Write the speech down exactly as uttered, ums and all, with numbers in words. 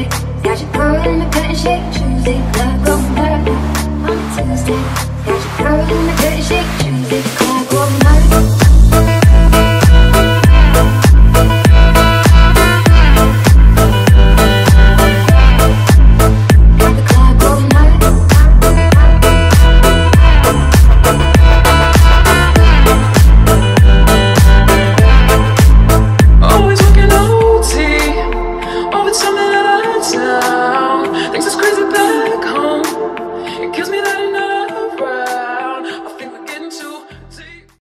Tuesday. Got your girl in the cut and shake Tuesday. Let go, let go on a Tuesday. Got your girl in the